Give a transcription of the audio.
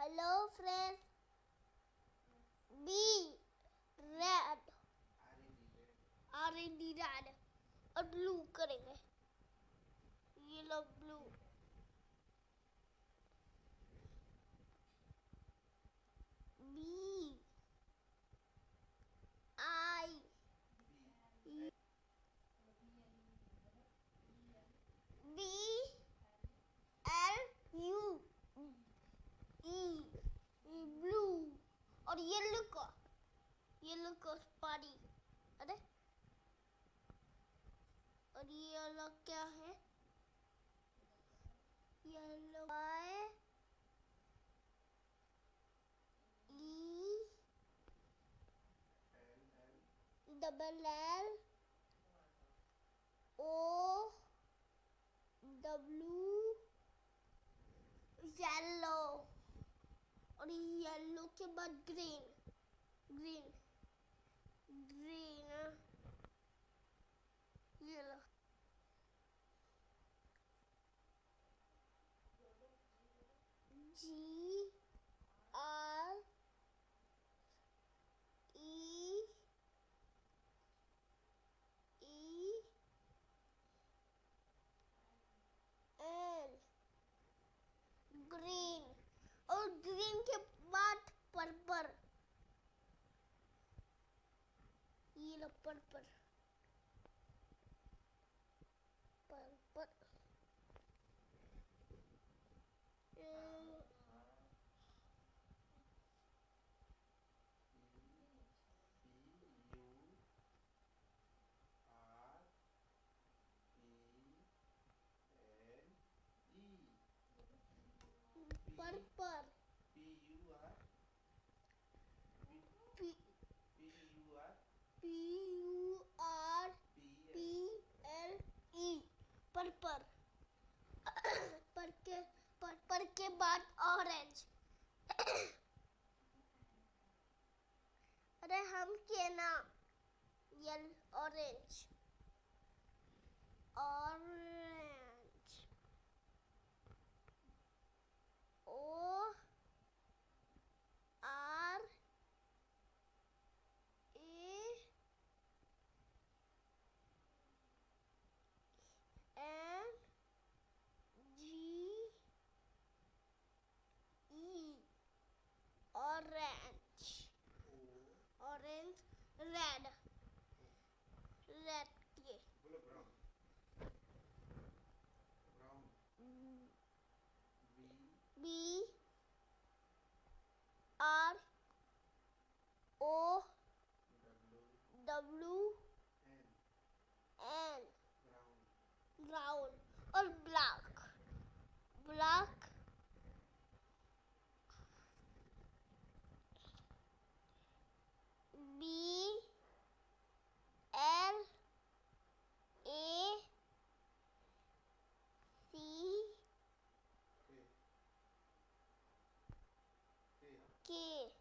Hello friends. B red. R-E-D red. और blue करेंगे. ये लो blue. B I B L U E blue. और येलो को स्पाइडी. अरे और ये अलग क्या है? Yellow I E double L O W yellow. और येलो के बाद ग्रीन. ये लो. G R E N green. और ग्रीन के बाद पर्पल. ये लो purple. Purple. P-U-R-P-L-E purple. Purple के बाद ऑरेंज. अरे हम के ना orange. O R A N G E orange. red ये B R O W N brown. और black B L A C K